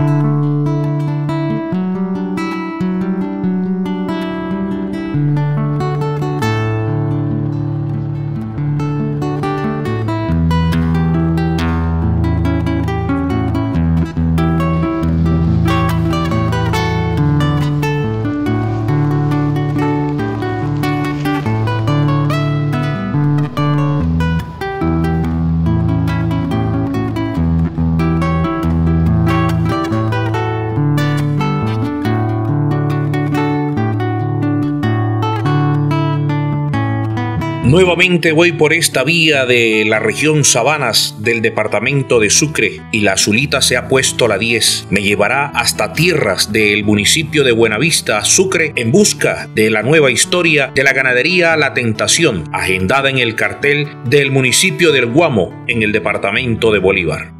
Nuevamente voy por esta vía de la región Sabanas del departamento de Sucre y la azulita se ha puesto la 10. Me llevará hasta tierras del municipio de Buenavista, Sucre, en busca de la nueva historia de la ganadería La Tentación, agendada en el cartel del municipio del Guamo, en el departamento de Bolívar.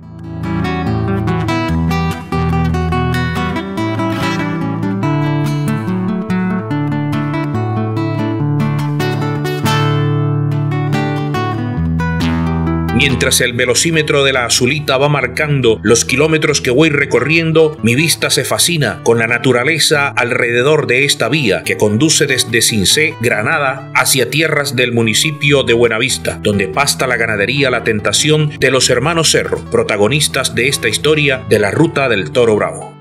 Mientras el velocímetro de la azulita va marcando los kilómetros que voy recorriendo, mi vista se fascina con la naturaleza alrededor de esta vía que conduce desde Cincé, Granada, hacia tierras del municipio de Buenavista, donde pasta la ganadería La Tentación de los hermanos Cerro, protagonistas de esta historia de la ruta del Toro Bravo.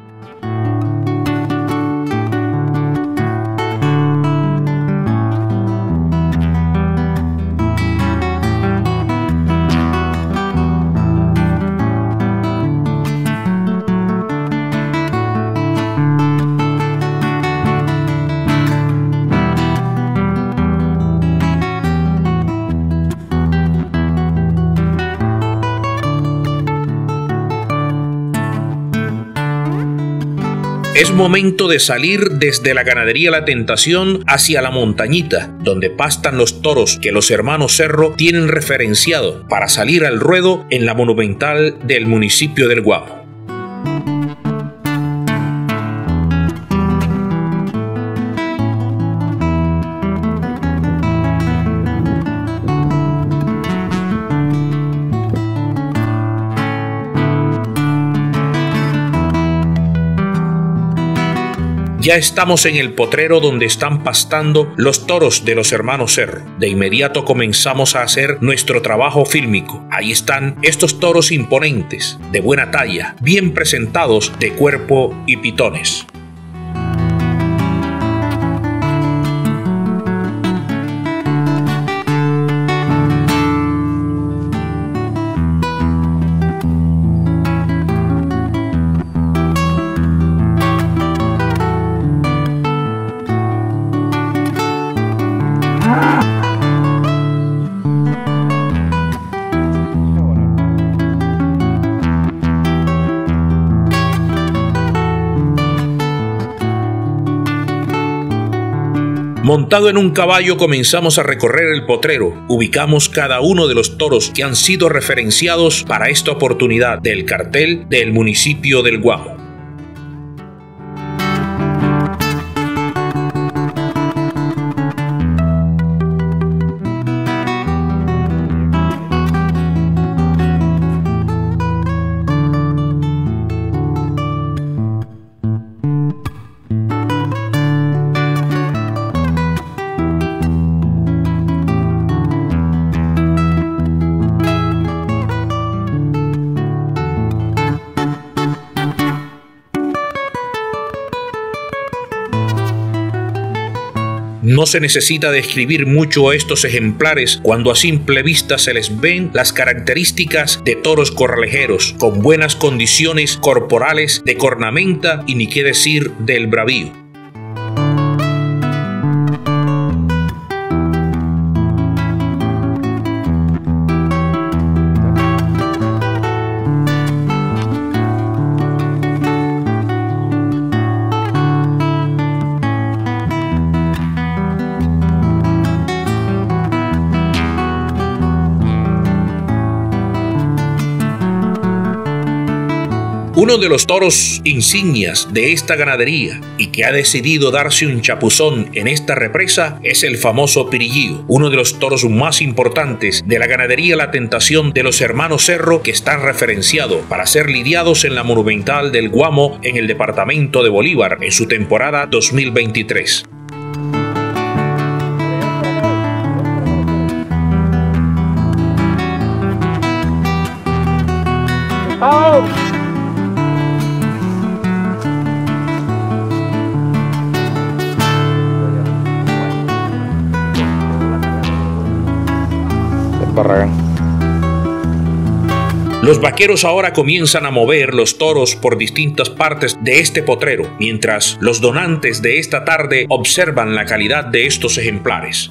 Es momento de salir desde la ganadería La Tentación hacia la montañita, donde pastan los toros que los hermanos Cerro tienen referenciado para salir al ruedo en la monumental del municipio del Guamo. Ya estamos en el potrero donde están pastando los toros de los hermanos Cerro. De inmediato comenzamos a hacer nuestro trabajo fílmico. Ahí están estos toros imponentes, de buena talla, bien presentados de cuerpo y pitones. Montado en un caballo comenzamos a recorrer el potrero. Ubicamos cada uno de los toros que han sido referenciados para esta oportunidad del cartel del municipio del Guamo. No se necesita describir mucho a estos ejemplares cuando a simple vista se les ven las características de toros corralejeros, con buenas condiciones corporales de cornamenta y ni qué decir del bravío. Uno de los toros insignias de esta ganadería y que ha decidido darse un chapuzón en esta represa es el famoso Pirillío, uno de los toros más importantes de la ganadería La Tentación de los hermanos Cerro, que están referenciados para ser lidiados en la Monumental del Guamo en el departamento de Bolívar en su temporada 2023. Los vaqueros ahora comienzan a mover los toros por distintas partes de este potrero, mientras los donantes de esta tarde observan la calidad de estos ejemplares.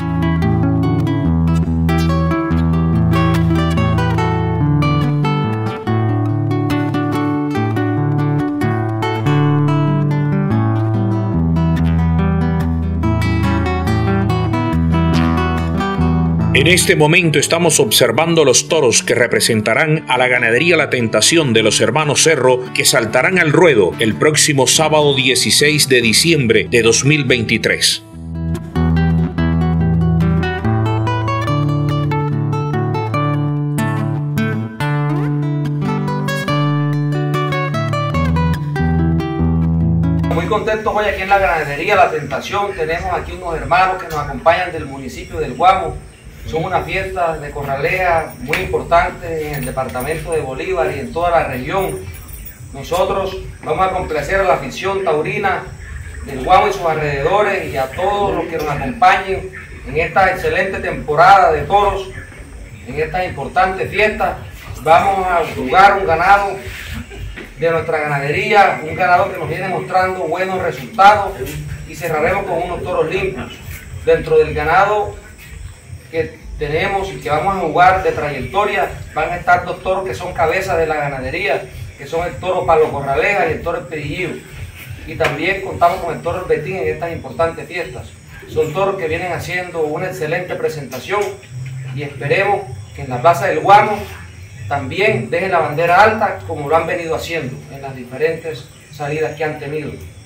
En este momento estamos observando los toros que representarán a la ganadería La Tentación de los hermanos Cerro, que saltarán al ruedo el próximo sábado 16 de diciembre de 2023. Muy contentos hoy aquí en la ganadería La Tentación. Tenemos aquí unos hermanos que nos acompañan del municipio del Guamo. Son una fiesta de corralea muy importante en el departamento de Bolívar y en toda la región. Nosotros vamos a complacer a la afición taurina del Guamo y sus alrededores y a todos los que nos acompañen en esta excelente temporada de toros, en esta importante fiesta. Vamos a jugar un ganado de nuestra ganadería, un ganado que nos viene mostrando buenos resultados, y cerraremos con unos toros limpios. Dentro del ganado que tenemos y que vamos a jugar de trayectoria van a estar dos toros que son cabezas de la ganadería, que son el toro Palo Corraleja y el toro El Pirillío. Y también contamos con el toro El Betín en estas importantes fiestas. Son toros que vienen haciendo una excelente presentación y esperemos que en la Plaza del Guamo también dejen la bandera alta como lo han venido haciendo en las diferentes salidas que han tenido.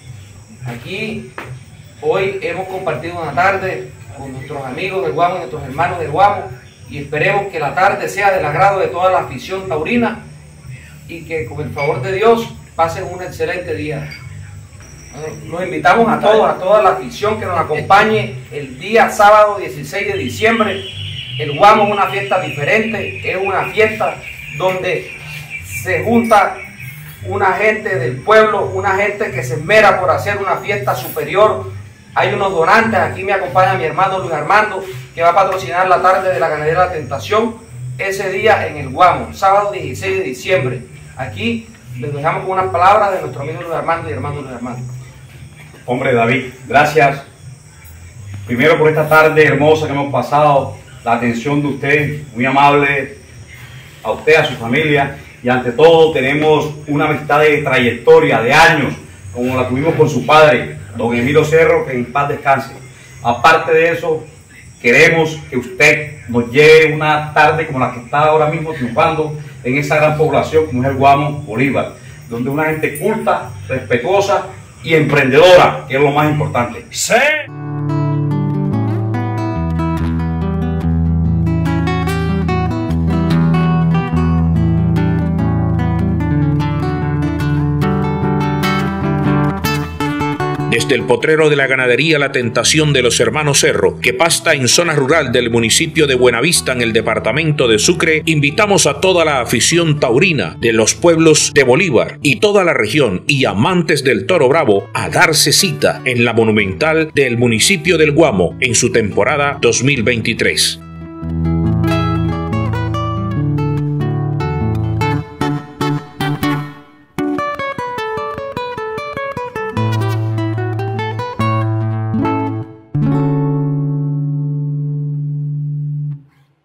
Aquí hoy hemos compartido una tarde con nuestros amigos del Guamo y nuestros hermanos del Guamo, y esperemos que la tarde sea del agrado de toda la afición taurina y que con el favor de Dios pasen un excelente día. Los invitamos a todos, a toda la afición que nos acompañe el día sábado 16 de diciembre. El Guamo es una fiesta diferente, es una fiesta donde se junta una gente del pueblo, una gente que se esmera por hacer una fiesta superior. Hay unos donantes, aquí me acompaña mi hermano Luis Armando, que va a patrocinar la tarde de la ganadería La Tentación ese día en el Guamo, sábado 16 de diciembre. Aquí les dejamos con unas palabras de nuestro amigo Luis Armando y hermano Luis Armando. Hombre, David, gracias primero por esta tarde hermosa que hemos pasado, la atención de usted, muy amable, a usted, a su familia, y ante todo tenemos una amistad de trayectoria, de años, como la tuvimos con su padre, don Emilio Cerro, que en paz descanse. Aparte de eso, queremos que usted nos lleve una tarde como la que está ahora mismo triunfando en esa gran población como es el Guamo Bolívar, donde una gente culta, respetuosa y emprendedora, que es lo más importante. ¡Sí! Desde el potrero de la ganadería La Tentación de los hermanos Cerro, que pasta en zona rural del municipio de Buenavista en el departamento de Sucre, invitamos a toda la afición taurina de los pueblos de Bolívar y toda la región y amantes del toro bravo a darse cita en la Monumental del municipio del Guamo en su temporada 2023.